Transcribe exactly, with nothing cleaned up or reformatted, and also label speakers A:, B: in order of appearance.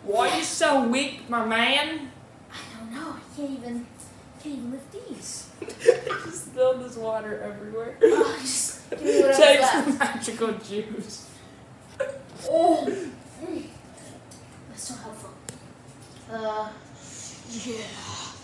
A: Why are you so weak, my man?
B: I don't know. I can't even, can't even lift these.
A: Just spilled this water everywhere.
B: Oh, just give me whatever's
A: Takes
B: left.
A: the magical juice.
B: Oh, mm. That's so helpful. Uh, yeah.